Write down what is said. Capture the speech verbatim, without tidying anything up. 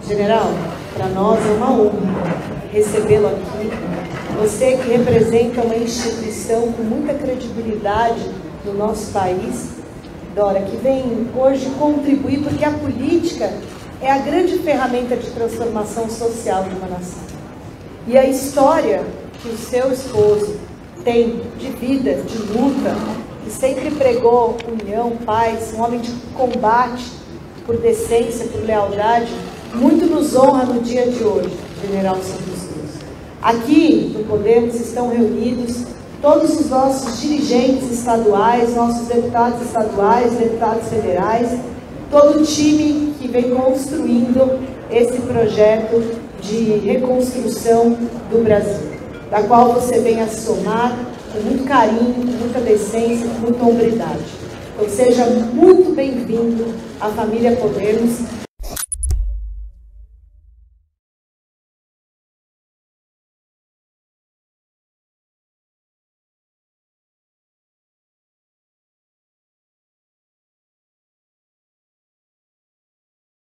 General, para nós é uma honra recebê-lo aqui. Você que representa uma instituição com muita credibilidade no nosso país, Dora, que vem hoje contribuir, porque a política é a grande ferramenta de transformação social de uma nação. E a história que o seu esposo tem de vida, de luta, que sempre pregou união, paz, um homem de combate por decência, por lealdade, muito nos honra no dia de hoje, General Santos Cruz. Aqui no Podemos estão reunidos todos os nossos dirigentes estaduais, nossos deputados estaduais, deputados federais, todo o time que vem construindo esse projeto de reconstrução do Brasil, da qual você vem a somar com muito carinho, com muita decência, com muita hombridade. Então seja muito bem-vindo à família Podemos.